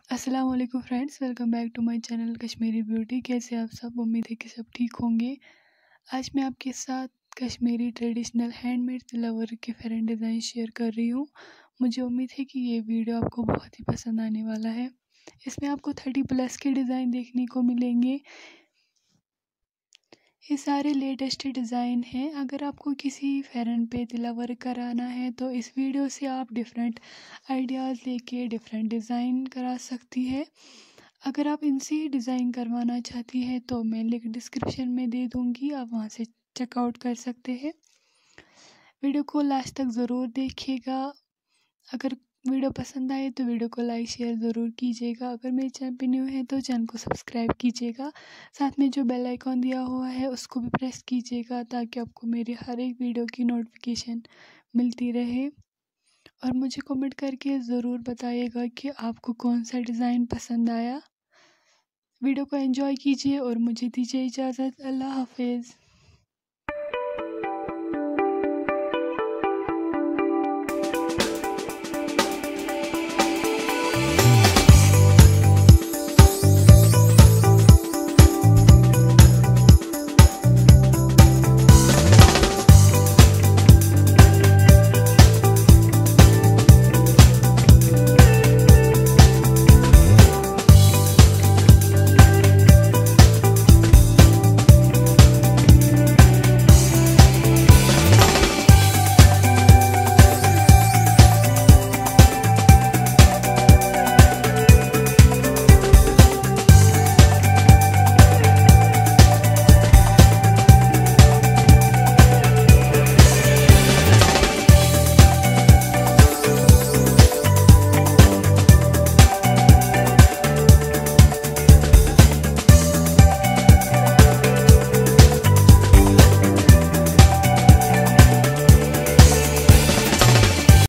अस्सलाम वालेकुम friends, welcome back to my channel Kashmiri beauty. कैसे आप सब? उम्मीद है कि सब ठीक होंगे। आज मैं आपके साथ Kashmiri traditional handmade tilla work के फैरन डिज़ाइन शेयर कर रही हूँ। मुझे उम्मीद है कि ये वीडियो आपको बहुत ही पसंद आने वाला है। इसमें आपको 30+ के डिज़ाइन देखने को मिलेंगे। ये सारे लेटेस्ट डिज़ाइन हैं। अगर आपको किसी फैरन पे तिला वर्क कराना है तो इस वीडियो से आप डिफरेंट आइडियाज़ लेके डिफरेंट डिज़ाइन करा सकती है। अगर आप इनसे ही डिज़ाइन करवाना चाहती हैं तो मैं लिंक डिस्क्रिप्शन में दे दूँगी, आप वहाँ से चेकआउट कर सकते हैं। वीडियो को लास्ट तक ज़रूर देखिएगा। अगर वीडियो पसंद आए तो वीडियो को लाइक शेयर ज़रूर कीजिएगा। अगर मेरे चैनल पे न्यू है तो चैनल को सब्सक्राइब कीजिएगा। साथ में जो बेल आइकॉन दिया हुआ है उसको भी प्रेस कीजिएगा ताकि आपको मेरे हर एक वीडियो की नोटिफिकेशन मिलती रहे। और मुझे कमेंट करके ज़रूर बताइएगा कि आपको कौन सा डिज़ाइन पसंद आया। वीडियो को एंजॉय कीजिए और मुझे दीजिए इजाज़त। अल्लाह हाफिज़।